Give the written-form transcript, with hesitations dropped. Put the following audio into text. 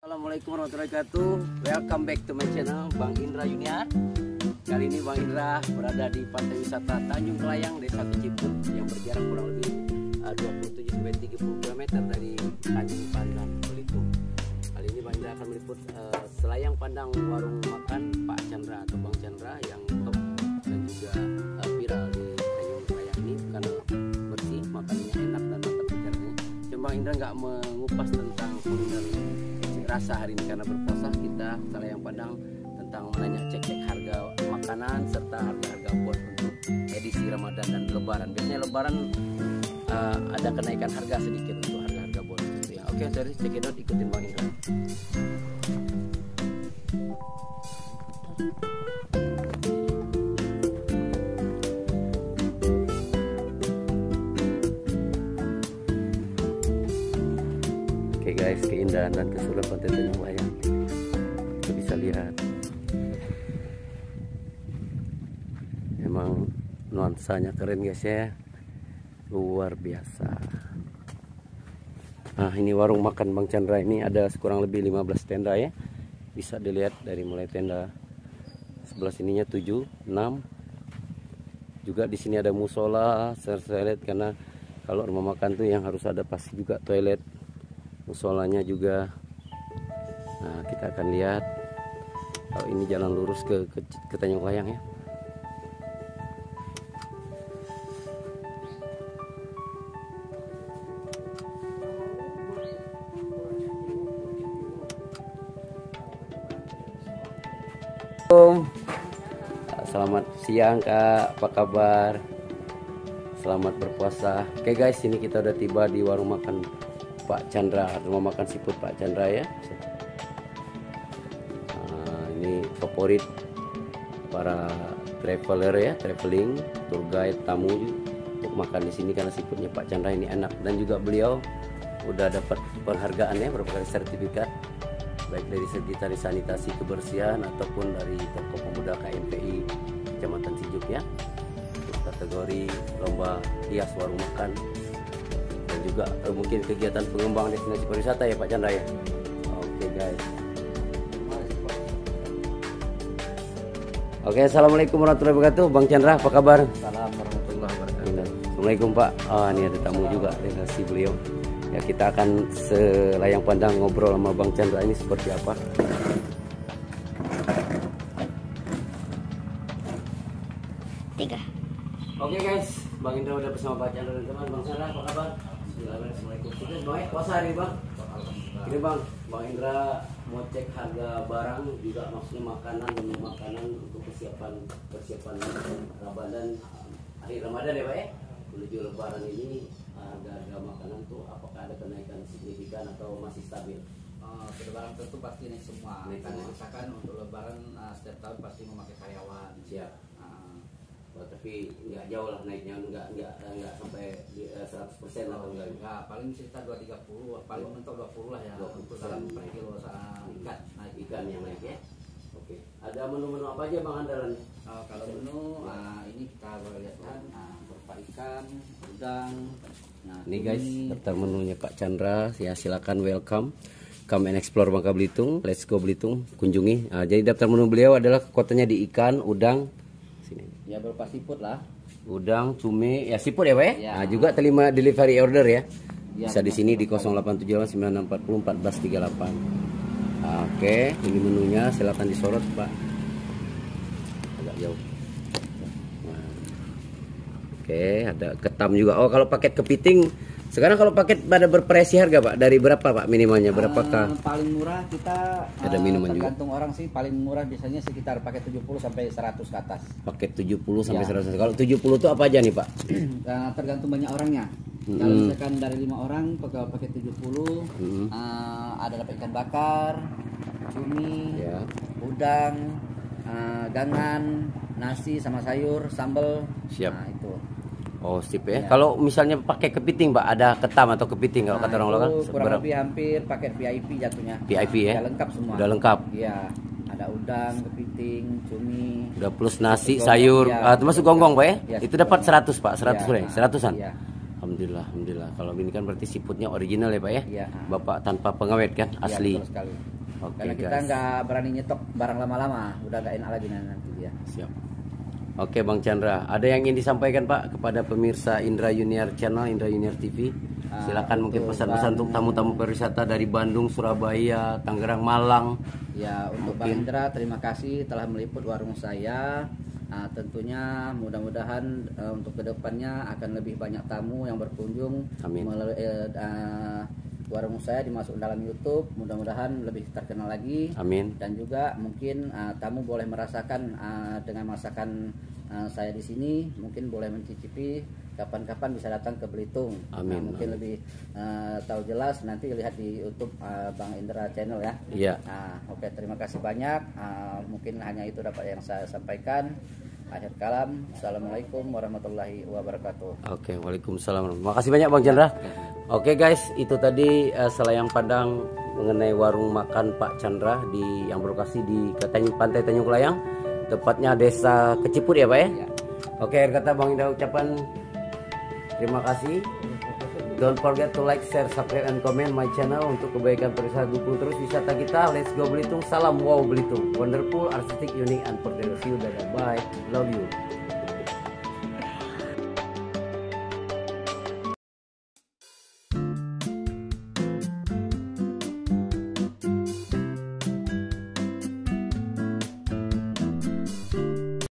Assalamualaikum warahmatullahi wabarakatuh. Welcome back to my channel Bang Indra Junior. Kali ini Bang Indra berada di pantai wisata Tanjung Kelayang, Desa Keciput yang berjarak kurang lebih 27-30 km dari Tanjung Pandang, Belitung. Kali ini Bang Indra akan meliput selayang pandang warung makan Pak Chandra atau Bang Chandra yang top dan juga viral di Tanjung Kelayang ini karena bersih, makanannya enak dan mantap bicaranya. Cuma Bang Indra nggak mengupas tentang kuliner rasa hari ini karena berpuasa. Kita selayang pandang tentang menanya cek-cek harga makanan serta harga-harga buat untuk edisi Ramadan dan Lebaran. Biasanya Lebaran ada kenaikan harga sedikit untuk harga-harga buat itu ya. Oke, sorry, check it out, ikutin Bang Indra. Oke guys, keindahan dan keseruan pantai Tanjung Kelayang kita bisa lihat. Emang nuansanya keren guys ya, luar biasa. Nah, ini warung makan Bang Chandra ini ada kurang lebih 15 tenda ya. Bisa dilihat dari mulai tenda sebelah sininya 7, 6. Juga di sini ada musola, toilet karena kalau rumah makan tuh yang harus ada pasti juga toilet. Musolanya juga. Nah, kita akan lihat. Oh, ini jalan lurus ke Tanjung Kelayang ya. Selamat siang Kak, apa kabar? Selamat berpuasa. Oke guys, ini kita udah tiba di warung makan Pak Chandra, rumah makan seafood Pak Chandra ya. Nah, ini favorit para traveler ya, traveling, tour guide, tamu untuk makan di sini karena seafoodnya Pak Chandra ini enak dan juga beliau udah dapat penghargaan ya, beberapa kali sertifikat baik dari segi tadi sanitasi kebersihan ataupun dari Tokoh Pemuda KMPI Kecamatan Sijuk ya, untuk kategori lomba hias warung makan. Juga mungkin kegiatan pengembangan destinasi pariwisata ya Pak Chandra ya. Oke guys. Oke, assalamualaikum warahmatullahi wabarakatuh. Bang Chandra, apa kabar? Assalamualaikum warahmatullahi wabarakatuh. Assalamualaikum Pak. Oh, ini ada tamu juga delegasi beliau. Ya, kita akan selayang pandang ngobrol sama Bang Chandra ini seperti apa. Oke guys, Bang Indra udah bersama Pak Chandra dan teman. Bang Chandra, apa kabar? Assalamualaikum. Sudah baik puasa hari Bang. Ini Bang Indra mau cek harga barang juga, maksudnya makanan dan makanan untuk persiapan Ramadan, akhir Ramadan ya Pak ya. Menuju Lebaran ini harga makanan tuh apakah ada kenaikan signifikan atau masih stabil? Untuk Lebaran tentu pasti naik semua. Karena misalkan untuk Lebaran setiap tahun pasti memakai karyawan. Siap. Tapi nggak jauh lah naiknya, nggak sampai 100% lah enggak, paling sekitar 230, paling mentok 20 lah ya. 20% per kilo ikan, naik ikan yang naik ya. Oke. Ada menu-menu apa aja Bang andalan? Kalau menu ini kita boleh lihatkan berupa ikan, udang. Nah, ini guys daftar menunya Pak Chandra ya, silakan welcome. Come and explore Bangka Belitung. Let's go Belitung, kunjungi. Jadi daftar menu beliau adalah kotanya di ikan, udang. Ya berupa seafood lah. Udang, cumi, ya seafood ya Pak ya? Ya. Nah, juga terima delivery order ya. Ya, bisa di sini di 087896401438. Oke, ini menunya silakan disorot Pak. Agak jauh. Nah. Oke, ada ketam juga. Oh, kalau paket kepiting sekarang kalau paket pada bervariasi harga Pak, dari berapa Pak minimalnya, berapakah? Paling murah kita ada minuman tergantung juga. orang sih, paling murah biasanya sekitar paket 70 sampai 100 ke atas. Paket 70 sampai Ya. 100. Kalau 70 itu apa aja nih Pak? Tergantung banyak orangnya. Kalau misalkan dari 5 orang paket 70 ada dapat ikan bakar, cumi, Ya. udang, gangan, nasi sama sayur, sambal. Siap. Nah, itu. Oh sip ya. Kalau misalnya pakai kepiting Pak, ada ketam atau kepiting kalau kata orang lokal? Kurang lebih hampir paket VIP jatuhnya. VIP ya? Udah lengkap semua. Udah lengkap. Iya. Ada udang, kepiting, cumi. Udah plus nasi, Gonggong, sayur, ya. termasuk gonggong Pak ya? Ya, itu dapat 100 Pak, 100 ya. 100-an. Iya. Alhamdulillah. Kalau ini kan berarti seafoodnya original ya Pak ya? Iya. Bapak tanpa pengawet kan, asli. Betul sekali. Oke, Karena kita guys. nggak berani nyetok barang lama-lama, udah nggak enak lagi nanti dia. Siap. Oke Bang Chandra, ada yang ingin disampaikan Pak kepada pemirsa Indra Junior Channel, Indra Junior TV? Silakan mungkin untuk pesan-pesan untuk tamu-tamu pariwisata dari Bandung, Surabaya, Tangerang, Malang. Ya, untuk Bang Indra, terima kasih telah meliput warung saya. Tentunya mudah-mudahan untuk kedepannya akan lebih banyak tamu yang berkunjung Amin. melalui warung saya dimasuk dalam YouTube. Mudah-mudahan lebih terkenal lagi. Amin. Dan juga mungkin tamu boleh merasakan dengan masakan saya di sini, mungkin boleh mencicipi, kapan-kapan bisa datang ke Belitung. Amin. Mungkin lebih tahu jelas nanti lihat di YouTube Bang Indra Channel ya. Iya. Oke, terima kasih banyak. Mungkin hanya itu dapat yang saya sampaikan. Akhir kalam, assalamualaikum warahmatullahi wabarakatuh. Oke, waalaikumsalam. Makasih banyak Bang Chandra. Oke guys, itu tadi selayang pandang mengenai warung makan Pak Chandra yang berlokasi di Pantai Tanjung Kelayang, tepatnya Desa Keciput ya Pak ya. Ya. Oke, akhir kata Bang Indra ucapan terima kasih. Don't forget to like, share, subscribe, and comment my channel untuk kebaikan pariwisata. Dukung terus wisata kita. Let's go Belitung. Salam wow Belitung. Wonderful, artistic, unique, and portable. See you. Dadah. Bye. Love you.